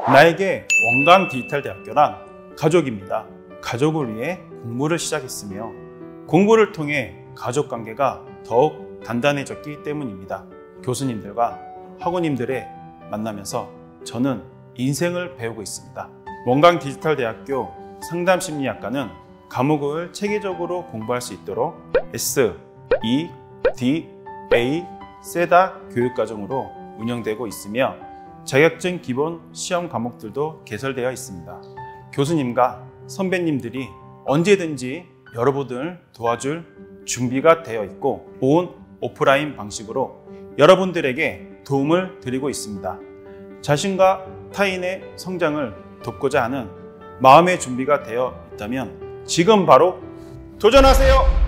나에게 원광디지털대학교란 가족입니다. 가족을 위해 공부를 시작했으며 공부를 통해 가족관계가 더욱 단단해졌기 때문입니다. 교수님들과 학우님들의 만나면서 저는 인생을 배우고 있습니다. 원광디지털대학교 상담심리학과는 과목을 체계적으로 공부할 수 있도록 S, E, D, A, 세다 교육과정으로 운영되고 있으며 자격증 기본 시험 과목들도 개설되어 있습니다. 교수님과 선배님들이 언제든지 여러분을 도와줄 준비가 되어 있고 온 오프라인 방식으로 여러분들에게 도움을 드리고 있습니다. 자신과 타인의 성장을 돕고자 하는 마음의 준비가 되어 있다면 지금 바로 도전하세요!